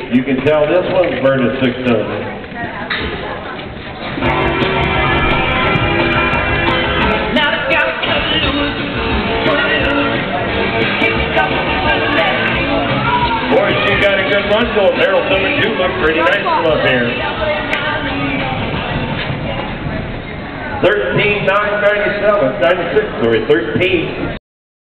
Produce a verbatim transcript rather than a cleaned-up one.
You can tell this one's burning six tons. Boy, she got a good run going. Barrel number two looks pretty nice from up here. thirteen nine ninety-seven, ninety-six, sorry, thirteen.